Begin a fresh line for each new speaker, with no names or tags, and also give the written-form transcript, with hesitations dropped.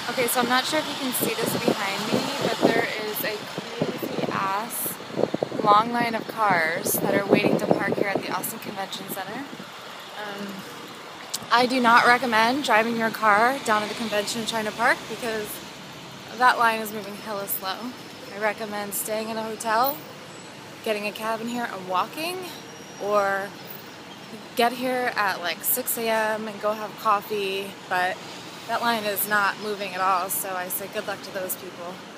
Okay, so I'm not sure if you can see this behind me, but there is a crazy ass long line of cars that are waiting to park here at the Austin Convention Center. I do not recommend driving your car down to the convention and trying to park because that line is moving hella slow. I recommend staying in a hotel, getting a cab in here and walking, or get here at like 6 a.m. and go have coffee, but that line is not moving at all, so I say good luck to those people.